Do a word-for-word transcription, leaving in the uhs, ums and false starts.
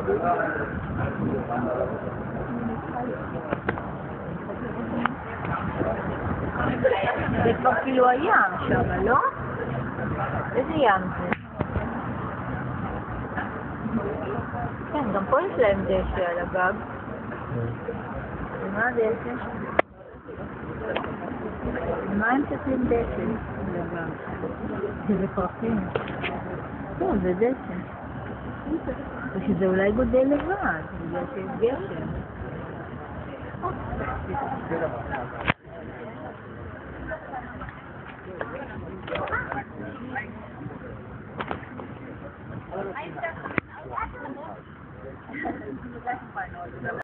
זה כבר כאילו הים שם, לא? איזה ים זה? כן, גם פה יש להם דשא על הגג. ומה הדשא? מה הם צריכים דשא על הגג? זה פרחים. לא, זה דשא. ושזה אולי גודל לבד, בגלל שיש גשם.